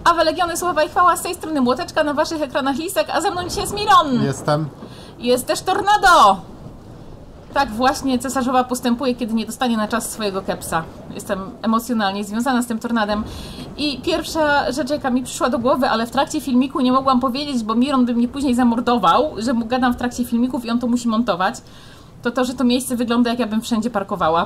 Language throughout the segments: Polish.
Awe Legiony, sława i chwała, z tej strony Młoteczka, na waszych ekranach Lisek, a ze mną dzisiaj jest Miron. Jestem. Jest też Tornado. Tak właśnie cesarzowa postępuje, kiedy nie dostanie na czas swojego kepsa. Jestem emocjonalnie związana z tym Tornadem. I pierwsza rzecz, jaka mi przyszła do głowy, ale w trakcie filmiku nie mogłam powiedzieć, bo Miron by mnie później zamordował, że mu gadam w trakcie filmików i on to musi montować, to, że to miejsce wygląda, jak ja bym wszędzie parkowała.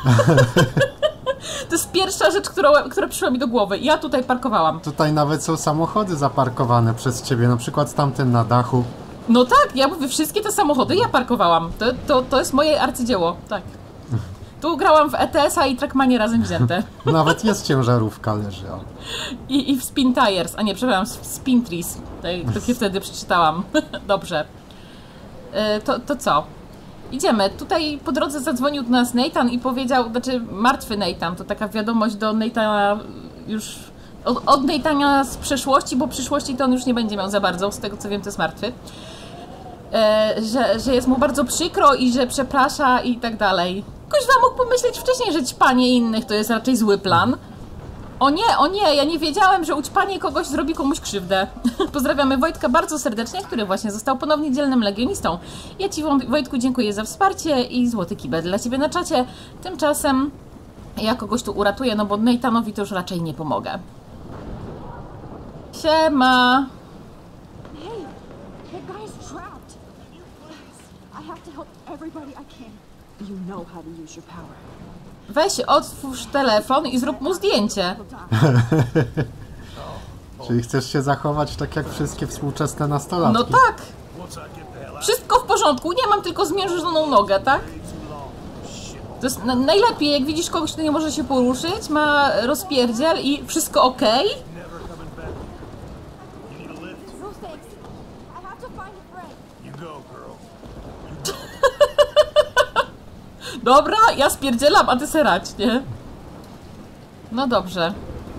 To jest pierwsza rzecz, która przyszła mi do głowy. Ja tutaj parkowałam. Tutaj nawet są samochody zaparkowane przez ciebie, na przykład tamten na dachu. No tak, ja mówię, wszystkie te samochody ja parkowałam. To jest moje arcydzieło, tak. Tu grałam w ETS-a i Trackmanie razem wzięte. Nawet jest ciężarówka, leży. O. I w Spin Tires, a nie, przepraszam, w Spin Trees. To wtedy przeczytałam. Dobrze. To co? Idziemy. Tutaj po drodze zadzwonił do nas Nathan i powiedział, znaczy martwy Nathan, to taka wiadomość do Nathana już, od Nathana z przeszłości, bo przyszłości to on już nie będzie miał za bardzo, z tego co wiem to jest martwy. Że jest mu bardzo przykro i że przeprasza i tak dalej. Kuźwa mógł pomyśleć wcześniej, że ćpanie innych to jest raczej zły plan. O nie, ja nie wiedziałem, że ućpanie kogoś zrobi komuś krzywdę. Pozdrawiamy Wojtka bardzo serdecznie, który właśnie został ponownie dzielnym legionistą. Ja ci, Wojtku, dziękuję za wsparcie i złoty kibel dla ciebie na czacie. Tymczasem ja kogoś tu uratuję, no bo Nathanowi to już raczej nie pomogę. Siema! Weź, otwórz telefon i zrób mu zdjęcie. Czyli chcesz się zachować tak jak wszystkie współczesne nastolatki? No tak! Wszystko w porządku, nie mam tylko zmierzoną nogę, tak? To jest najlepiej, jak widzisz kogoś, kto nie może się poruszyć, ma rozpierdziel i wszystko ok. Dobra, ja spierdzielam, a ty serać, nie? No dobrze.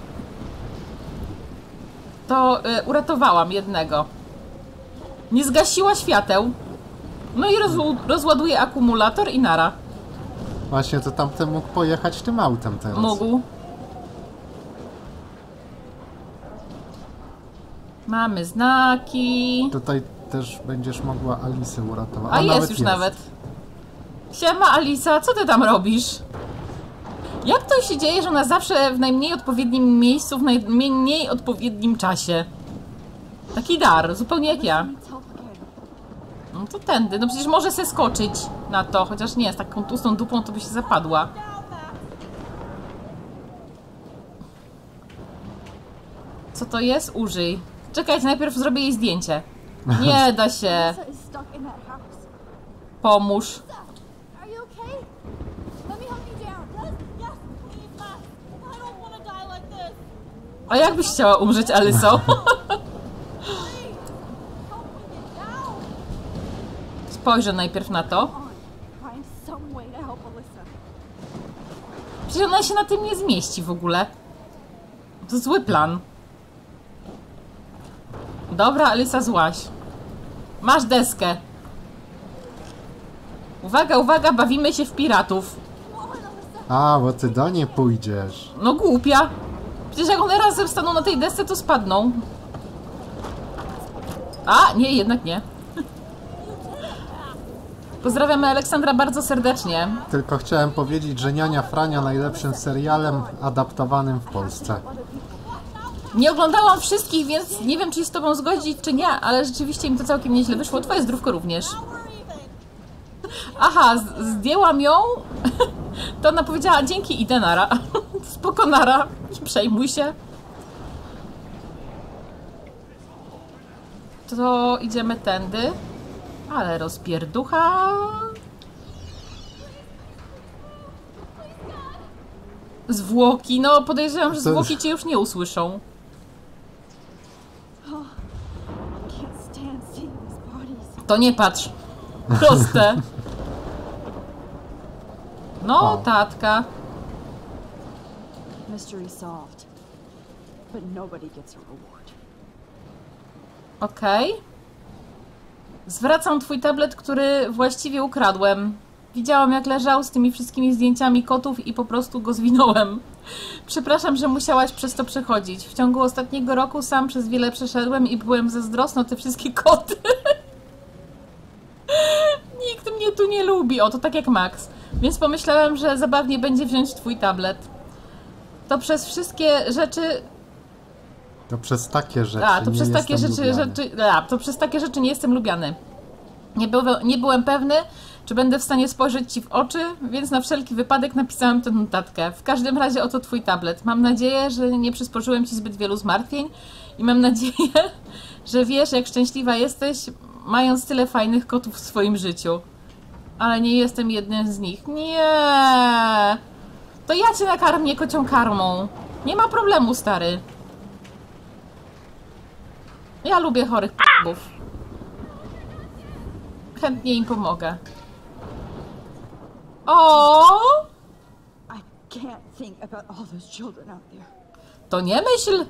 To uratowałam jednego. Nie zgasiła świateł. No i rozładuje akumulator i nara. Właśnie, to tamten mógł pojechać tym autem teraz. Mógł. Mamy znaki. Tutaj też będziesz mogła Alisę uratować. A jest już nawet. Siema Alisa, co ty tam robisz? Jak to się dzieje, że ona zawsze w najmniej odpowiednim miejscu, w najmniej odpowiednim czasie? Taki dar, zupełnie jak ja. No to tędy, no przecież może se skoczyć na to, chociaż nie, z taką tłustą dupą to by się zapadła. Co to jest? Użyj. Czekajcie, najpierw zrobię jej zdjęcie. Nie da się. Pomóż. A jak byś chciała umrzeć, Alyso? Spojrzę najpierw na to. Przecież ona się na tym nie zmieści w ogóle. To zły plan. Dobra, Alysa, złaź. Masz deskę. Uwaga, uwaga, bawimy się w piratów. A, bo ty do niej pójdziesz. No głupia. Przecież jak one razem staną na tej desce, to spadną. A, nie, jednak nie. Pozdrawiamy Aleksandra bardzo serdecznie. Tylko chciałem powiedzieć, że Niania Frania najlepszym serialem adaptowanym w Polsce. Nie oglądałam wszystkich, więc nie wiem, czy się z tobą zgodzić, czy nie, ale rzeczywiście mi to całkiem nieźle wyszło. Twoje zdrówko również. Aha, zdjęłam ją. To ona powiedziała dzięki i denara. Spoko, nara. Przejmuj się. To idziemy tędy. Ale rozpierducha. Zwłoki. No podejrzewam, że zwłoki cię już nie usłyszą. To nie patrz. Proste. No, tatka. Okej. Zwracam twój tablet, który właściwie ukradłem. Widziałam, jak leżał z tymi wszystkimi zdjęciami kotów i po prostu go zwinąłem. Przepraszam, że musiałaś przez to przechodzić. W ciągu ostatniego roku sam przez wiele przeszedłem i byłem zazdrosny o te wszystkie koty. Nikt mnie tu nie lubi. O, to tak jak Max. Więc pomyślałem, że zabawnie będzie wziąć twój tablet. To przez wszystkie rzeczy... To przez takie rzeczy to przez takie to przez takie rzeczy nie jestem lubiany. Nie byłem pewny, czy będę w stanie spojrzeć ci w oczy, więc na wszelki wypadek napisałem tę notatkę. W każdym razie oto twój tablet. Mam nadzieję, że nie przysporzyłem ci zbyt wielu zmartwień i mam nadzieję, że wiesz, jak szczęśliwa jesteś, mając tyle fajnych kotów w swoim życiu. Ale nie jestem jednym z nich. Nie! To ja cię nakarmię kocią karmą. Nie ma problemu, stary. Ja lubię chorych p***ów. Chętnie im pomogę. O! To nie myśl.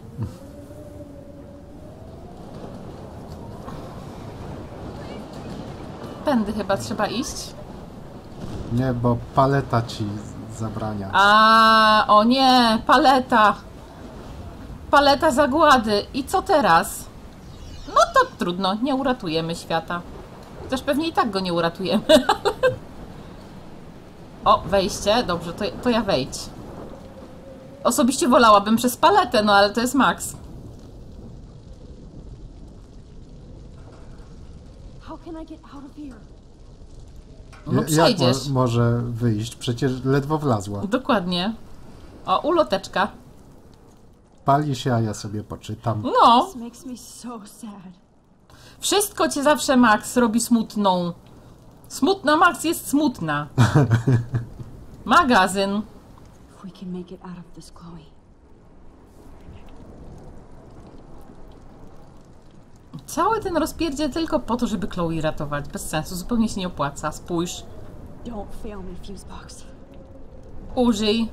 Tędy chyba trzeba iść. Nie, bo paleta ci zabrania. O nie, paleta. Paleta zagłady. I co teraz? No to trudno, nie uratujemy świata. Też pewnie i tak go nie uratujemy. O, wejście. Dobrze, to ja wejdź. Osobiście wolałabym przez paletę, no ale to jest Max. No przejdziesz. Jak może wyjść? Przecież ledwo wlazła. Dokładnie. O, uloteczka. Pali się, a ja sobie poczytam. No. Wszystko cię zawsze, Max, robi smutną. Smutna Max jest smutna. Magazyn. Cały ten rozpierdziel tylko po to, żeby Chloe ratować. Bez sensu, zupełnie się nie opłaca. Spójrz. Użyj.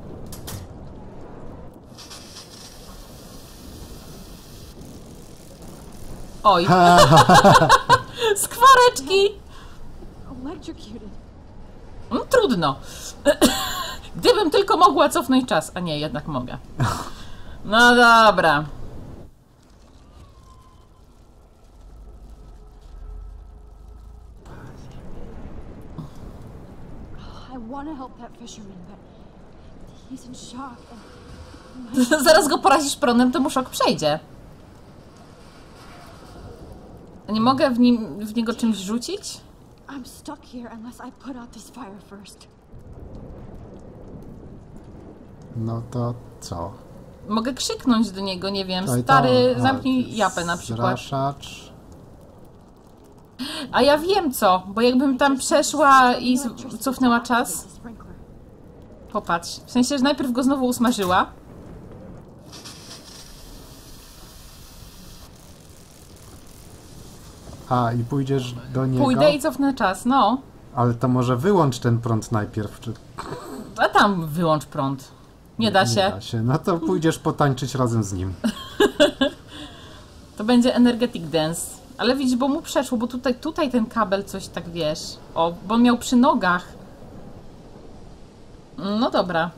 Oj. Skwareczki. No, trudno. Gdybym tylko mogła cofnąć czas. A nie, jednak mogę. No dobra. Zaraz go porazisz prądem, to mu szok przejdzie. Nie mogę w niego czymś rzucić? No to co? Mogę krzyknąć do niego, nie wiem, stary, zamknij japę na przykład. Zraszacz. A ja wiem co, bo jakbym tam przeszła i cofnęła czas. Popatrz, w sensie, że najpierw go znowu usmażyła. I pójdziesz do niego? Pójdę i cofnę czas, no. Ale to może wyłącz ten prąd najpierw, czy... A tam wyłącz prąd. Nie da się. Nie da się. No to pójdziesz potańczyć razem z nim. To będzie energetic dance. Ale widzisz, bo mu przeszło, bo tutaj ten kabel coś tak, wiesz. O, bo on miał przy nogach. No dobra.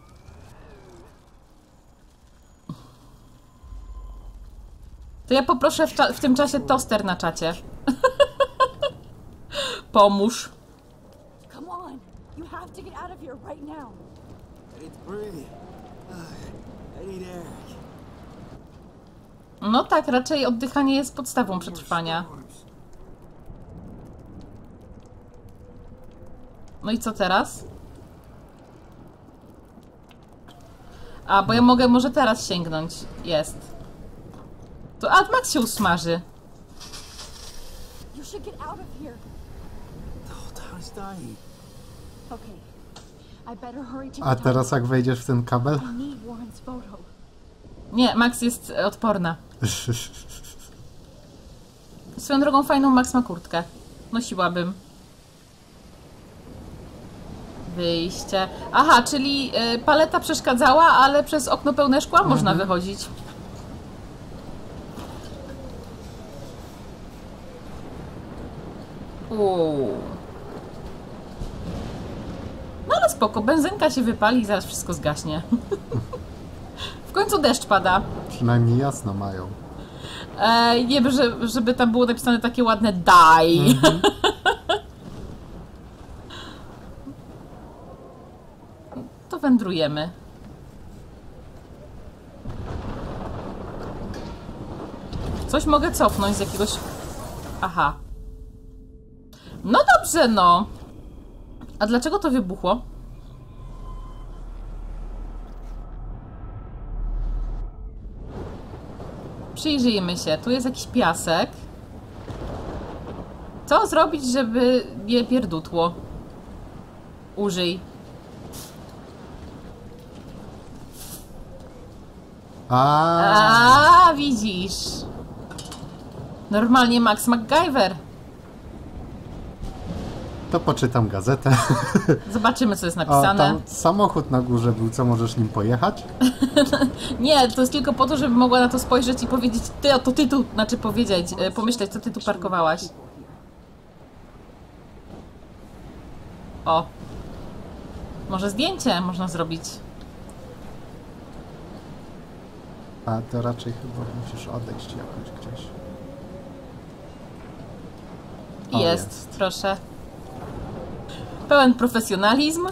To ja poproszę w tym czasie toster na czacie. Pomóż. No tak, raczej oddychanie jest podstawą przetrwania. No i co teraz? Bo ja mogę może teraz sięgnąć. Jest. To Max się usmaży. A teraz jak wejdziesz w ten kabel? Nie, Max jest odporna. Swoją drogą fajną Max ma kurtkę. Nosiłabym. Wyjście. Aha, czyli paleta przeszkadzała, ale przez okno pełne szkła można wychodzić. No ale spoko, benzynka się wypali i zaraz wszystko zgaśnie. W końcu deszcz pada. Przynajmniej jasno mają. Nie, żeby tam było napisane takie ładne die. To wędrujemy. Coś mogę cofnąć z jakiegoś... Aha. No dobrze, no. A dlaczego to wybuchło? Przyjrzyjmy się. Tu jest jakiś piasek. Co zrobić, żeby nie pierdutło? Użyj. A, widzisz. Normalnie Max MacGyver. To poczytam gazetę. Zobaczymy, co jest napisane. O, tam samochód na górze był, co możesz nim pojechać? Nie, to jest tylko po to, żeby mogła na to spojrzeć i powiedzieć, to ty tu, znaczy powiedzieć, pomyśleć, co ty tu parkowałaś. O. Może zdjęcie można zrobić. A to raczej chyba musisz odejść jakoś gdzieś. O, Jest, proszę. Pełen profesjonalizm.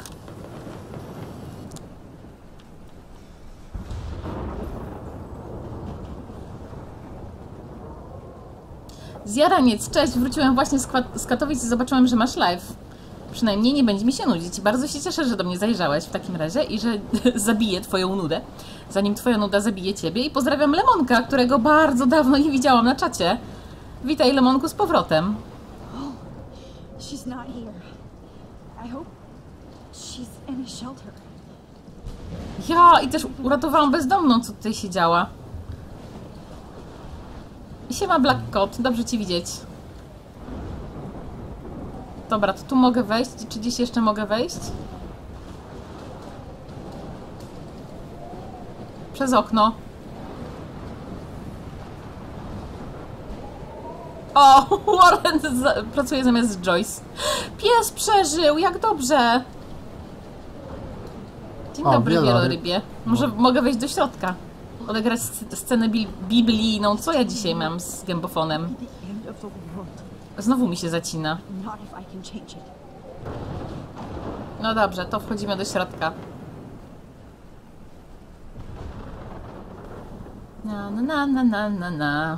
Zjaraniec, cześć, wróciłem właśnie z Katowic i zobaczyłem, że masz live. Przynajmniej nie będzie mi się nudzić. Bardzo się cieszę, że do mnie zajrzałeś w takim razie i że zabiję twoją nudę, zanim twoja nuda zabije ciebie. I pozdrawiam Lemonka, którego bardzo dawno nie widziałam na czacie. Witaj, Lemonku, z powrotem. She's not here. I hope she's in a shelter. Ja, i też uratowałam bezdomną, co tutaj siedziała. Siema, Black Kot, dobrze cię widzieć. Dobra, to tu mogę wejść. Czy gdzieś jeszcze mogę wejść? Przez okno. O, Warren pracuje zamiast Joyce. Pies przeżył, jak dobrze. Dzień dobry, wielorybie. Może mogę wejść do środka. Odegrać scenę biblijną. Co ja dzisiaj mam z gębofonem? Znowu mi się zacina. No dobrze, to wchodzimy do środka. Na.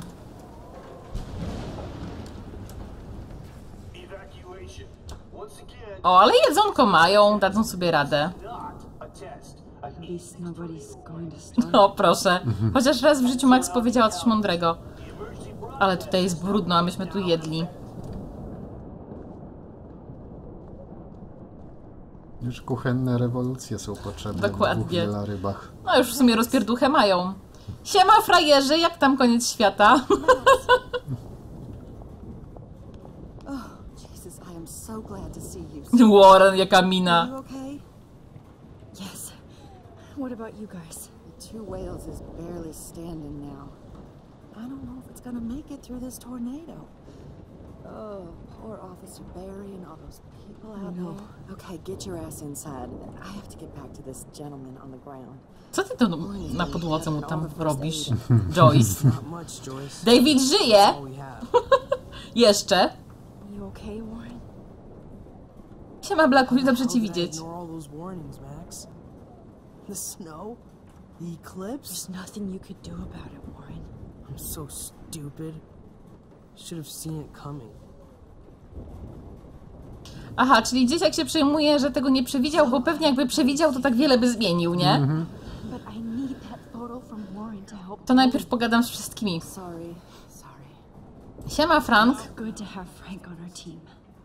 O, ale jedzonko mają, dadzą sobie radę. O, proszę. Chociaż raz w życiu Max powiedziała coś mądrego. Ale tutaj jest brudno, a myśmy tu jedli. Już kuchenne rewolucje są potrzebne. Dokładnie. W rybach. No już w sumie rozpierduchę mają. Siema, frajerzy, jak tam koniec świata? So glad to see you. Warren, jaka mina. Are you okay? Yes. What about you guys? The Two Whales is barely standing now. I don't know if it's gonna make it through this tornado. Oh, poor Officer Barry and all those people out there. Okay, get your ass inside. I have to get back to this gentleman on the ground. Co ty to na podłodze mu tam robisz, Joyce? David żyje! Jeszcze. You okay, Warren? Siema, Blacku, dobrze ci widzieć. The snow? The eclipse? There's nothing you could do about it, Warren. I'm so stupid. Should have seen it coming. Aha, czyli dzieciak się przejmuje, że tego nie przewidział, bo pewnie jakby przewidział, to tak wiele by zmienił, nie? But I need that photo from Warren to help. To najpierw pogadam z wszystkimi. Sorry. Siema, Frank. Good to have Frank on our team.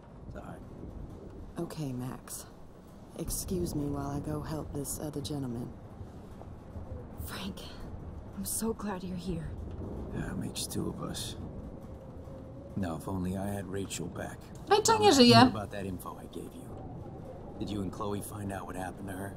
Okay, Max. Excuse me while I go help this other gentleman. Frank, I'm so glad you're here. Yeah, makes two of us. Now, if only I had Rachel back. Rachel nie żyje. What about that info I gave you? Did you and Chloe find out what happened to her?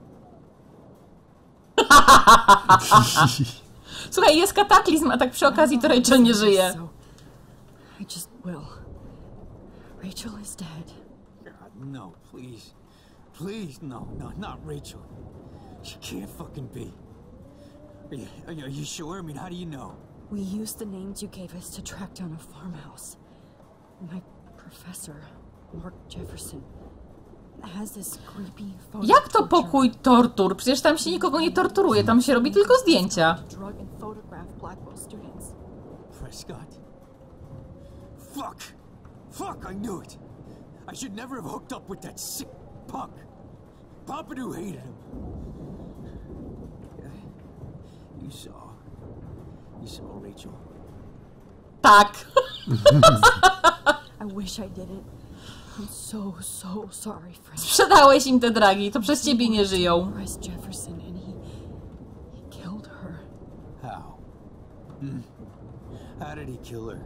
Słuchaj, jest kataklizm, a tak przy okazji to Rachel nie żyje. So, I just will. Rachel is dead. God, no, please. Please, no, not Rachel. She can't fucking be. Are you sure? I mean, how do you know? We used the names you gave us to track down a farmhouse. My professor, Mark Jefferson, has this creepy photo. Jak to pokój tortur? Przecież tam się nikogo nie torturuje, tam się robi tylko zdjęcia. Drug and photograph Blackwell students. Prescott. Fuck, I knew it. I should never have hooked up with that sick punk. Pompidou hated him. You saw Rachel. Tak. I wish I didn't. I'm so sorry, Frank. Sprzedałeś im te dragi, to przez ciebie nie żyją. Arrest Jefferson and he killed her. How? How did he kill her?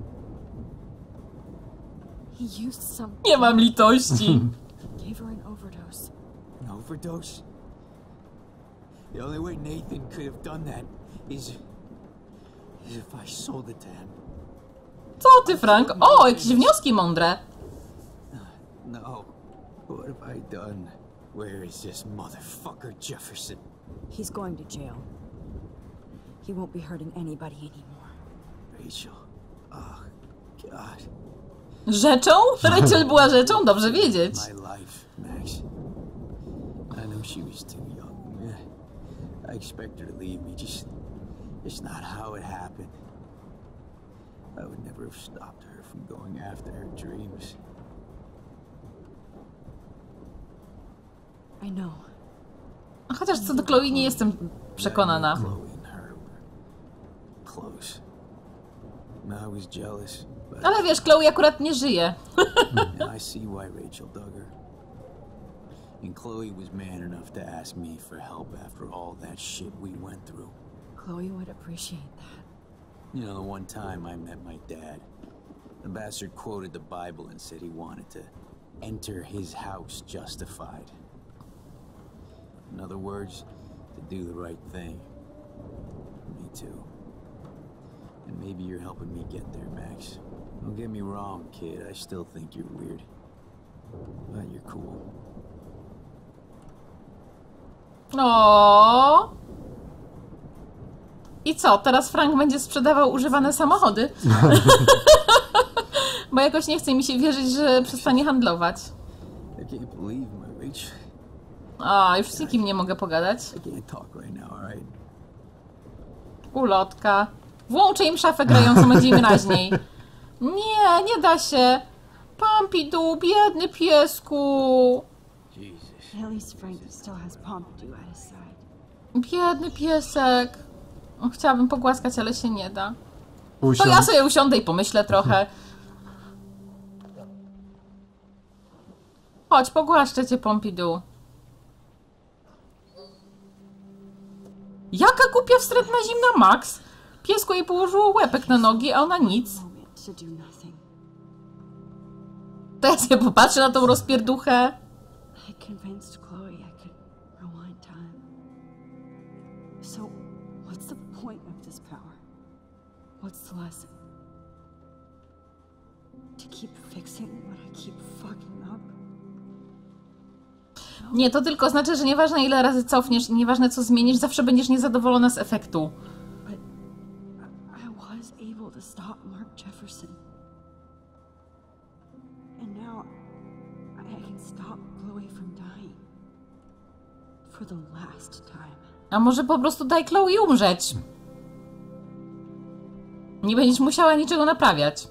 He used some. Nie mam litości. Gave her an overdose. An overdose? The only way Nathan could have done that is if I sold it to him. Co ty, Frank? O, jakieś wnioski mądre. No. What have I done? Where is this motherfucker Jefferson? He's going to jail. He won't be hurting anybody anymore. Rachel. Oh, God. Rzeczą? Rachel była rzeczą? Dobrze wiedzieć. My life, Max. I know she was too young. I expect her to leave me. Just not how it happened. I would never have stopped her from going after her dreams. I know. Chociaż co do Chloe nie jestem przekonana. Chloe and her were close. I was jealous. But Ale wiesz, Chloe akurat nie żyje. now I see why Rachel dug her. And Chloe was man enough to ask me for help after all that shit we went through. Chloe would appreciate that. You know, the one time I met my dad, the bastard quoted the Bible and said he wanted to enter his house justified. In other words, to do the right thing. Me too. And maybe you're helping me get there, Max. Don't get me wrong, kid. I still think you're weird. But you're cool. O. I co? Teraz Frank będzie sprzedawał używane samochody? Bo jakoś nie chce mi się wierzyć, że przestanie handlować. I can't believe my Rachel. A, już z nikim nie mogę pogadać. I can't talk right now, alright? Ulotka. Włączę im szafę grającą, będzie im raźniej. Nie, nie da się. Pompidou, biedny piesku. Jesus. At least Frank still has Pompidou at his side. Biedny piesek. Chciałabym pogłaskać, ale się nie da. To Usiądź. ja sobie usiądę i pomyślę trochę. Chodź, pogłaszczę cię, Pompidou. Jaka głupia wstrętna zimna Max? Piesku jej położyło łepek na nogi, a ona nic. Moment to do nothing. To ja sobie popatrzę na tą rozpierduchę. I convinced Chloe I could rewind time. So, what's the point of this power? What's the lesson? To keep fixing what I keep fucking up? Nie, to tylko znaczy, że nieważne ile razy cofniesz, nieważne co zmienisz, zawsze będziesz niezadowolona z efektu. But I was able to stop Mark Jefferson. And now I can stop Chloe from dying. For the last time. A może po prostu daj Chloe umrzeć? Nie będziesz musiała niczego naprawiać.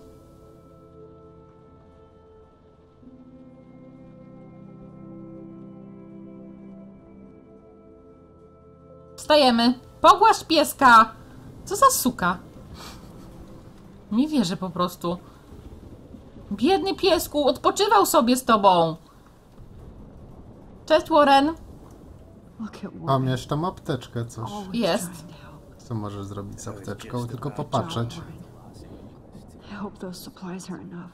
Wstajemy. Pogłasz pieska. Co za suka. Nie wierzę po prostu. Biedny piesku, odpoczywał sobie z tobą. Cześć, Warren. Look at Mam Warren. jeszcze tam apteczkę, coś. Always Jest. trying to help. Co możesz zrobić z apteczką? Tylko popatrzeć. I hope those supplies are enough.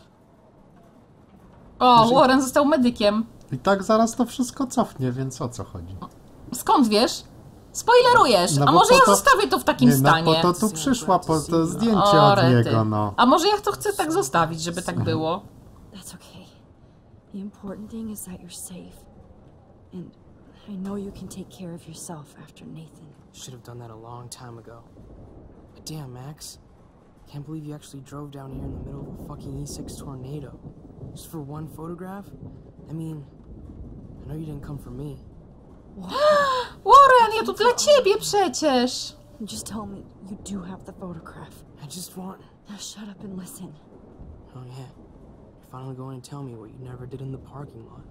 O, Warren został medykiem. I tak zaraz to wszystko cofnie, więc o co chodzi? Skąd wiesz? Spoilerujesz. No A bo może po ja to- zostawię to w takim Nie, no stanie? po to tu przyszła, po to zdjęcie O, od rety. niego, no. A może ja to chcę tak zostawić, żeby tak było? That's okay. The important thing is that you're safe. And I know you can take care of yourself after Nathan. Should have done that a long time ago. But damn, Max. Can't believe you actually drove down here in the middle of a fucking E6 tornado. Just for one photograph? I mean, I know you didn't come for me. Warren, ja tu dla ciebie przecież! Just tell me you do have the photograph. I just want... Now shut up and listen. Oh yeah. You're finally going to tell me what you never did in the parking lot.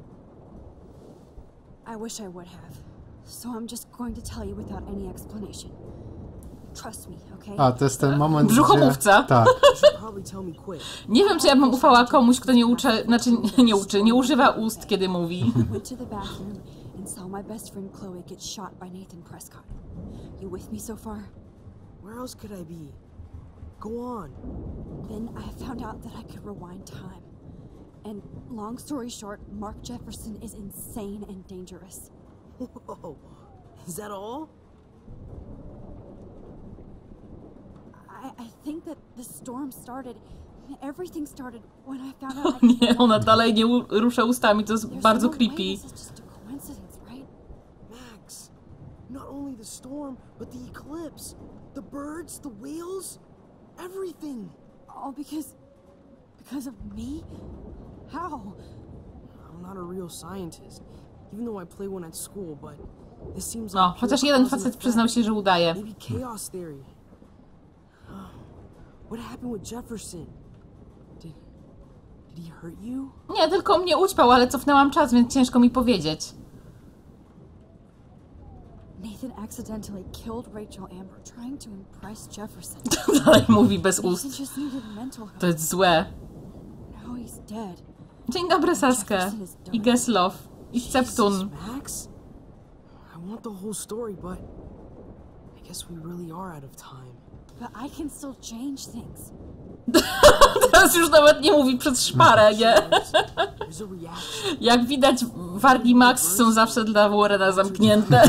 I wish I would have. So I'm just going to tell you without any explanation. Trust me, okay? A, to jest ten moment, Brzuchomówca. gdzie... Tak. You should probably tell me quick. Nie wiem, czy ja bym ufała komuś, kto nie uczy, znaczy nie używa ust, kiedy mówi. I went to the bathroom and saw my best friend Chloe get shot by Nathan Prescott. You with me so far? Where else could I be? Go on. Then I found out that I could rewind time. And long story short, Mark Jefferson is insane and dangerous. Whoa. Is that all? I think that the storm started, everything started when I found out O nie, ona dalej nie rusza ustami, to jest bardzo creepy. This is just a coincidence, right? Max, not only the storm, but the eclipse, the birds, the whales, everything. All because of me? How? I'm not a real scientist, even though I play one at school, but this seems No, like chociaż pure jeden cause and facet przyznał się, że udaje. Maybe chaos theory. What happened with Jefferson? Did he hurt you? Nie, tylko mnie ućpał, ale cofnęłam czas, więc ciężko mi powiedzieć. Nathan accidentally killed Rachel Amber trying to impress Jefferson. Dalej mówi bez ust. Nathan just needed mental help. To jest złe. Now he's dead. Dzień dobry, Saskia. I Geslow. I Septun. Max? I want the whole story, but I guess we really are out of time. But I can still change things. Teraz już nawet nie mówi przez szparę, nie? There's a reaction. Jak widać, wargi Max są zawsze dla Warrena zamknięte.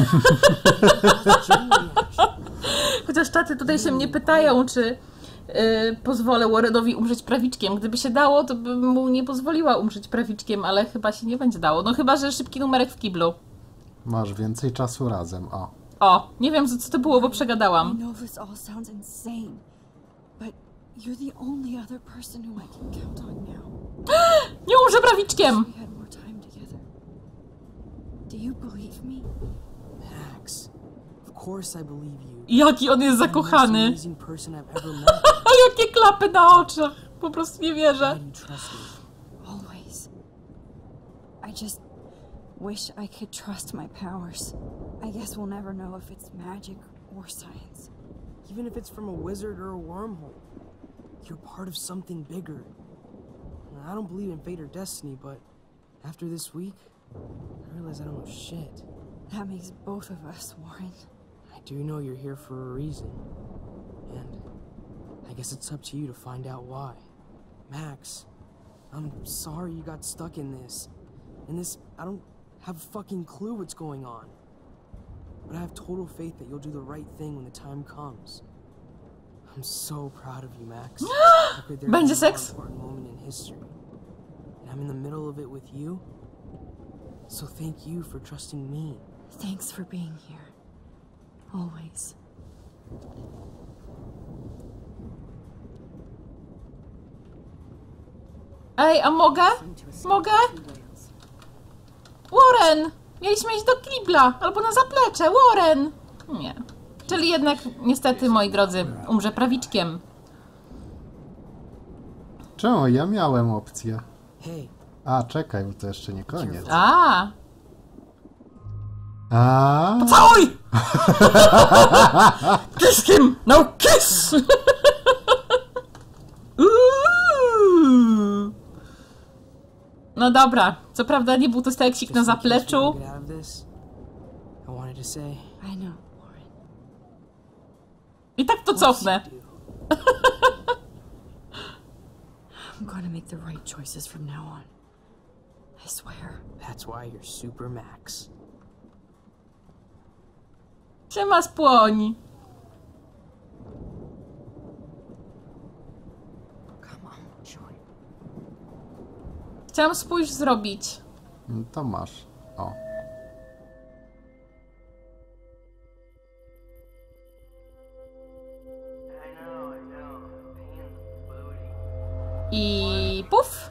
Chociaż czaty tutaj się mnie pytają, czy pozwolę Warrenowi umrzeć prawiczkiem. Gdyby się dało, to bym mu nie pozwoliła umrzeć prawiczkiem, ale chyba się nie będzie dało. No chyba, że szybki numerek w kiblu. Masz więcej czasu razem, o. O, nie wiem, co to było, bo I przegadałam. know this all sounds insane, but you're the only other person who I can count on now. Nie umrze prawiczkiem! We had more time together. Do you believe me? Max, of course I believe you. Jaki on jest You're the most zakochany. amazing person I've ever met. Jakie klapy na oczach. Po prostu nie wierzę. Why do you trust me? Always. I just wish I could trust my powers. I guess we'll never know if it's magic or science. Even if it's from a wizard or a wormhole, you're part of something bigger. I don't believe in fate or destiny, but after this week, I realize I don't know shit. That makes both of us, Warren. I do know you're here for a reason, and I guess it's up to you to find out why. Max, I'm sorry you got stuck in this. I don't have a fucking clue what's going on. But I have total faith that you'll do the right thing when the time comes. I'm so proud of you, Max. How could there Będzie be a more seks? important moment in history? And I'm in the middle of it with you. So thank you for trusting me. Thanks for being here. Always. Ej, a mogę? Mogę? Warren! Mieliśmy iść do kibla, albo na zaplecze. Warren! Nie. Czyli jednak, niestety, moi drodzy, umrze prawiczkiem. Czemu? Ja miałem opcję. Hey, A, czekaj, bo to jeszcze nie koniec. A, A. Oj! Kiss him! No kiss! Uuu. No dobra, co prawda nie był to steksik na just in case we zapleczu. don't get out of this, I wanted to say, I know, Warren. I tak to cofnę. I'm gonna make the right choices from now on. I swear. that's why you're Super Max. Siema spłoń. Come on, Joy. Chciałam spójrz zrobić. To masz. O. I puf!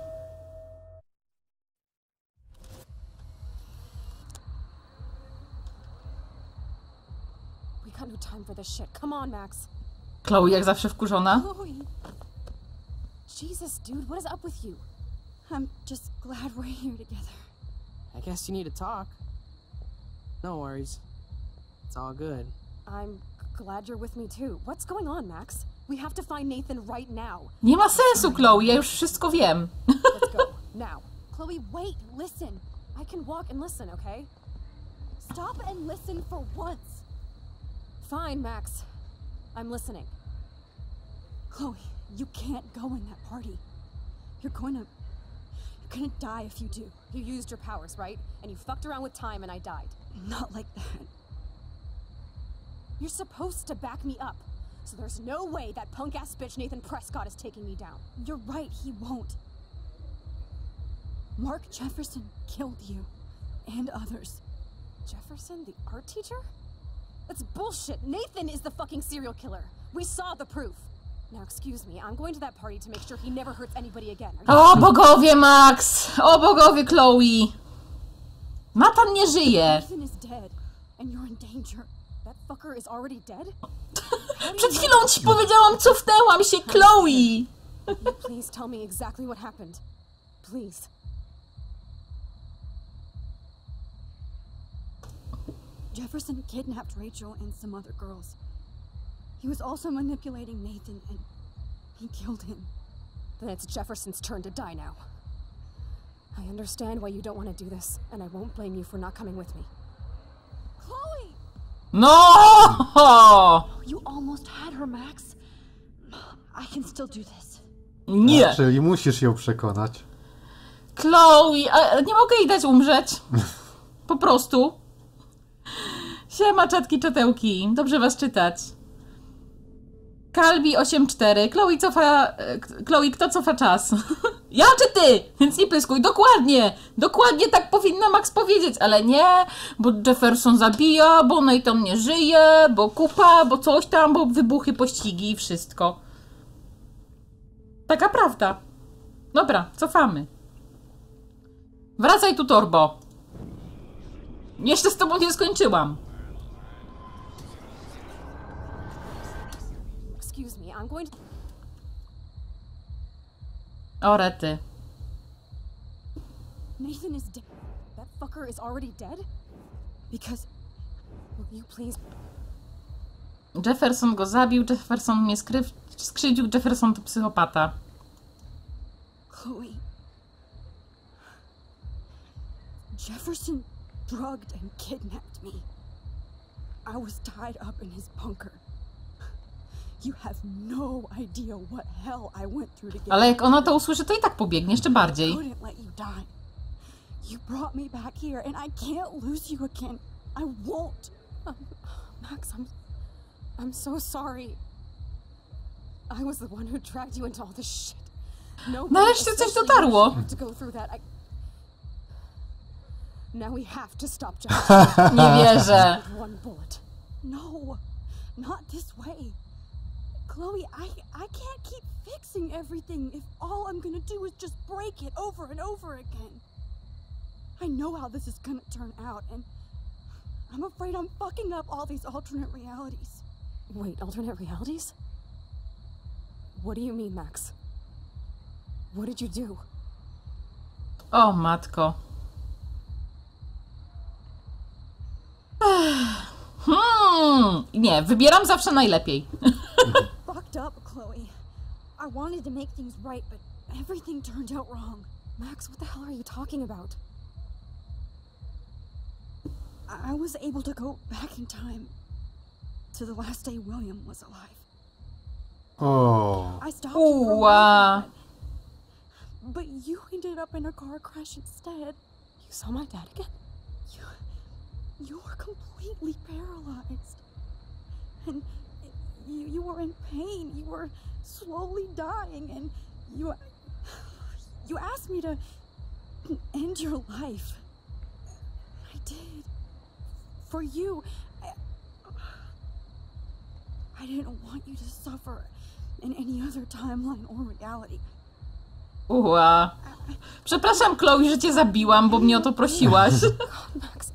We got no time for this shit. Come on, Max. Chloe jak zawsze wkurzona. Chloe. Jesus, dude, what is up with you? I'm just glad we're here together. I guess you need to talk. No worries. It's all good. I'm glad you're with me too. What's going on, Max? We have to find Nathan right now. Nie ma sensu, Chloe, ja już wszystko wiem. Let's go. Now. Chloe, wait, listen. I can walk and listen, okay? Stop and listen for once. Fine, Max. I'm listening. Chloe, you can't go in that party. You're gonna die if you do. You used your powers, right? And you fucked around with time and I died. Not like that. You're supposed to back me up. So there's no way that punk-ass bitch Nathan Prescott is taking me down. You're right, he won't. Mark Jefferson killed you. And others. Jefferson, the art teacher? That's bullshit. Nathan is the fucking serial killer. We saw the proof. Now, excuse me, I'm going to that party to make sure he never hurts anybody again. O bogowie, Max! O bogowie, Chloe! Nathan nie żyje! Nathan is dead, and you're in danger. That fucker is already dead? Przed chwilą ci powiedziałam, cofnęłam się, Chloe! Please tell me exactly what happened. Please. Jefferson kidnapped Rachel and some other girls. He was also manipulating Nathan, and he killed him. Then it's Jefferson's turn to die now. I understand why you don't want to do this, and I won't blame you for not coming with me. Chloe! No! You almost had her, Max. I can still do this. Nie! Czyli musisz ją przekonać. Chloe, a nie mogę jej dać umrzeć. Po prostu. Siema, czatki, czatełki. Dobrze was czytać. Kalbi 8-4. Chloe, kto cofa czas? Ja czy ty? Więc nie pyskuj. Dokładnie. Dokładnie tak powinna Max powiedzieć, ale nie, bo Jefferson zabija, bo Nathan nie żyje, bo kupa, bo coś tam, bo wybuchy, pościgi i wszystko. Taka prawda. Dobra, cofamy. Wracaj tu, Torbo. Jeszcze z tobą nie skończyłam. Excuse me, I'm going to... O rety. Nathan is dead. That fucker is already dead? Because Will you please... Jefferson go zabił, Jefferson mnie skrzywdził, Jefferson to psychopata. Chloe. Jefferson drugged and kidnapped me. I was tied up in his bunker. You have no idea what hell I went through to get. Ale jak ona to usłyszy, to i tak pobiegnie jeszcze I bardziej. couldn't let you die. You brought me back here, and I can't lose you again. I won't. Max, I'm so sorry. I was the one who dragged you into all this shit. Nareszcie coś dotarło. To go through that. Now we have to stop Jefferson. Nie wierzę. With one bullet. No, not this way. Chloe, I can't keep fixing everything if all I'm gonna do is just break it over and over again. I know how this is gonna turn out, and I'm afraid I'm fucking up all these alternate realities. Wait, alternate realities? What do you mean, Max? What did you do? O matko. Nie, wybieram zawsze najlepiej. Fucked up, Chloe. I wanted to make things right, but everything turned out wrong. Max, what the hell are you talking about? I was able to go back in time to the last day William was alive. O. I stopped you from Uła. but you ended up in a car crash instead. You saw my dad again? You were completely paralyzed. And you were in pain. You were slowly dying, and you asked me to end your life. I did. For you. I didn't want you to suffer in any other timeline or reality. Ua. Przepraszam, Chloe, że cię zabiłam, bo mnie o to prosiłaś. God, Max.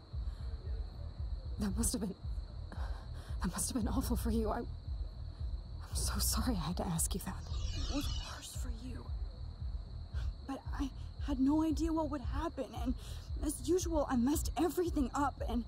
That must have been awful for you. I'm so sorry I had to ask you that. It was worse for you. But I had no idea what would happen, and as usual, I messed everything up, and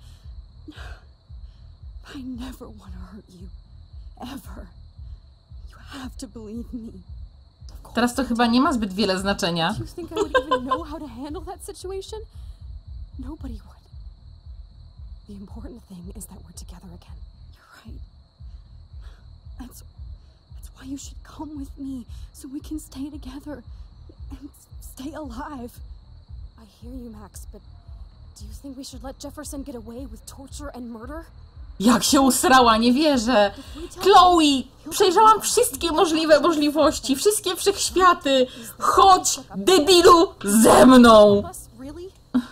I never want to hurt you. Ever. You have to believe me. Teraz to chyba nie ma zbyt wiele znaczenia. Do you think I would even know how to handle that situation? Nobody would. The important thing is that we're together again. You're right. That's why you should come with me, so we can stay together and stay alive. I hear you, Max, but do you think we should let Jefferson get away with torture and murder? Jak się usrała, nie wierzę. Chloe, przejrzałam wszystkie możliwe możliwości, wszystkie wszechświaty. Chodź, debilu, ze mną. Us, really?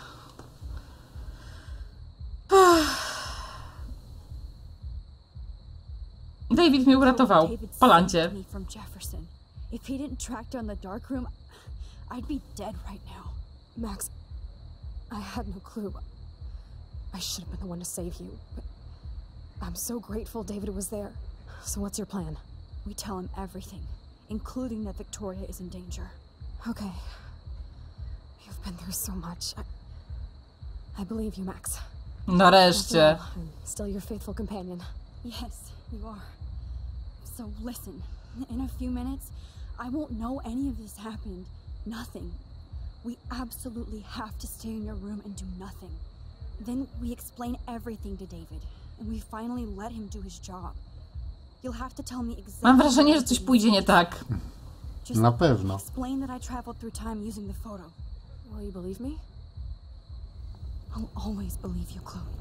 David mnie uratował. Palancie. From Jefferson. If he didn't track down the dark room, I'd be dead right now. Max, I had no clue. I should have been the one to save you, but I'm so grateful David was there. So what's your plan? We tell him everything, including that Victoria is in danger. Okay. You've been through so much. I believe you, Max. Nareszcie. After all, I'm still your faithful companion. Yes, you are. So listen, in a few minutes, I won't know any of this happened. Nothing. We absolutely have to stay in your room and do nothing. Then we explain everything to David, and we finally let him do his job. You'll have to tell me exactly. Mam wrażenie, że coś pójdzie nie tak. Just Na pewno. explain that I traveled through time using the photo. Will you believe me? I'll always believe you, Chloe.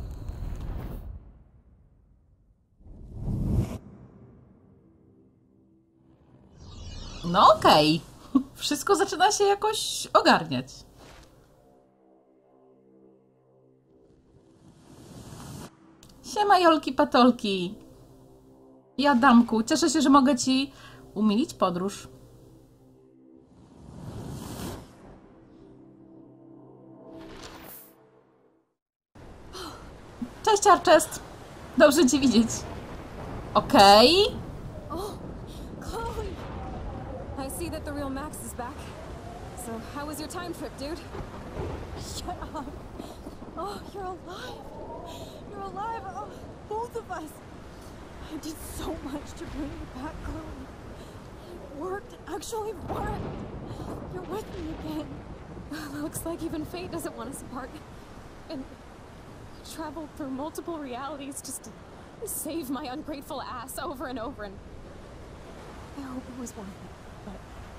No okej. Wszystko zaczyna się jakoś ogarniać. Siema Jolki Patolki. I Adamku, cieszę się, że mogę ci umilić podróż. Cześć Archest. Dobrze cię widzieć. Okej. Oh, Chloe! I see that the real Max is back. So, how was your time trip, dude? Shut up. Oh, you're alive. You're alive. Oh, both of us. I did so much to bring you back, Chloe. It worked. Actually worked. You're with me again. Looks like even fate doesn't want us apart. And I traveled through multiple realities just to save my ungrateful ass over and over, and I hope it was worth it, but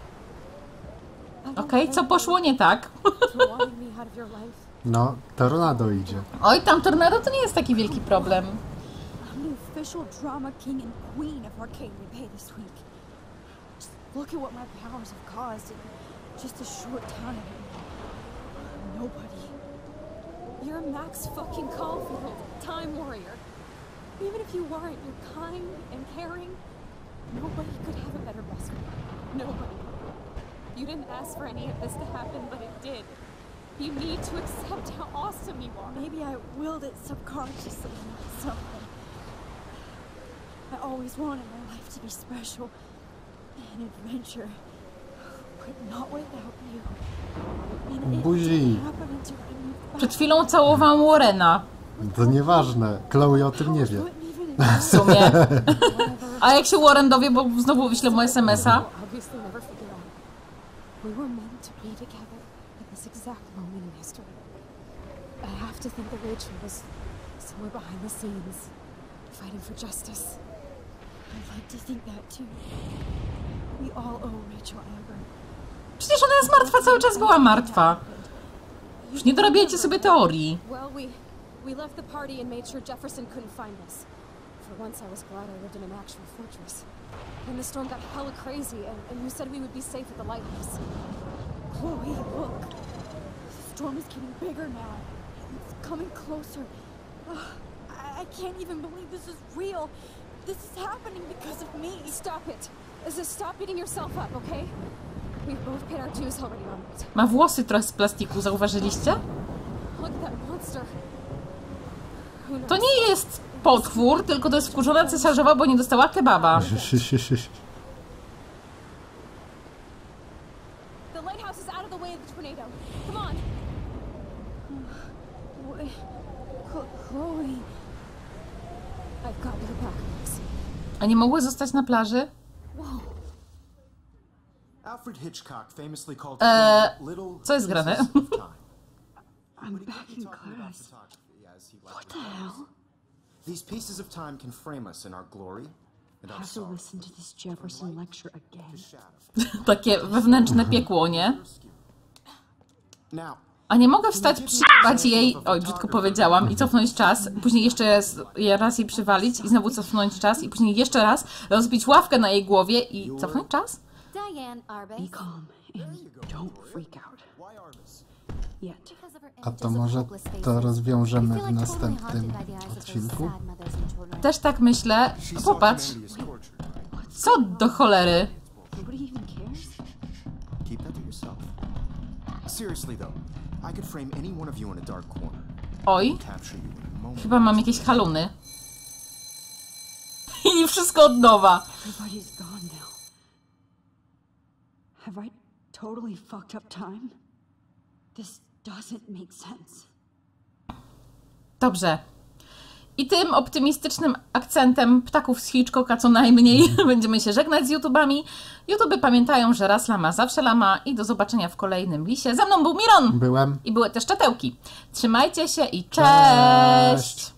I don't Okej, co poszło nie tak? for wanting me out of your life. No, tornado idzie. Oj, tam tornado to nie jest taki wielki problem. I'm the official drama king and queen of Arcadia Bay this week. Just look at what my powers have caused in just a short time. Nobody. You're Max fucking Caulfield, Time Warrior. Even if you weren't, you're kind and caring. Nobody could have a better best friend. Nobody. You didn't ask for any of this to happen, but it did. You need to accept how awesome you are. Maybe I willed it subconsciously, not something. I always wanted my life to be special. An adventure. But not without you. And it Buzi. didn't happen until I moved Przed back. chwilą całowałam Warrena. To nieważne. Chloe o tym nie wie. Wouldn't even W sumie. A jak się Warren dowie, bo znowu wyślę mu SMS-a? Obviously never figured out. We were meant to be together at this exact moment in history. I have to think that Rachel was somewhere behind the scenes, fighting for justice. I'd like to think that too. We all owe Rachel Amber. Przecież ona jest martwa, cały czas była martwa. Już nie dorabiajcie sobie teorii. Well, we left the party and made sure Jefferson couldn't find us. For once I was glad I lived in an actual fortress. Then the storm got hella crazy, and you said we would be safe at the lighthouse. Chloe, look. The storm is getting bigger now. It's coming closer. Ugh, I can't even believe this is real. This is happening because of me. Stop it. Stop beating yourself up, okay? We've both paid our dues already on it. Ma włosy trochę z plastiku, zauważyliście? Look at that monster. Who knows? To nie jest potwór, tylko to jest wkurzona cesarzowa, bo nie dostała kebaba. The lighthouse is out of the way of the tornado. Come on. Chloe. I've got to get back, Max. A nie mogły zostać na plaży? Alfred Hitchcock famously called little co jest grane? pieces of time. I'm back in class. What the hell? These pieces of time can frame us in our glory and our I have to sorrow. listen to this Jefferson lecture again. Takie wewnętrzne piekło, nie? Now, A nie mogę wstać, przyjebać jej, oj, brzydko powiedziałam, i cofnąć czas, później jeszcze raz jej przywalić i znowu cofnąć czas i później jeszcze raz rozbić ławkę na jej głowie i cofnąć czas? Diane Arbus. Be calm and don't freak out. Yet. A to może to rozwiążemy w następnym odcinku? Też tak myślę. Popatrz, co do cholery? Nobody even cares? keep that to yourself. Seriously though, I could frame any one of you in a dark corner. Oj, Capture you in a moment. chyba mam jakieś haluny. I wszystko od nowa. Everybody's gone now. Have I totally fucked up time? This doesn't make sense. Dobrze. I tym optymistycznym akcentem ptaków z Hitchcocka co najmniej będziemy się żegnać z YouTubami. YouTube pamiętają, że raz lama, zawsze lama i do zobaczenia w kolejnym lisie. Ze mną był Miron. Byłem. I były też czatełki. Trzymajcie się i cześć.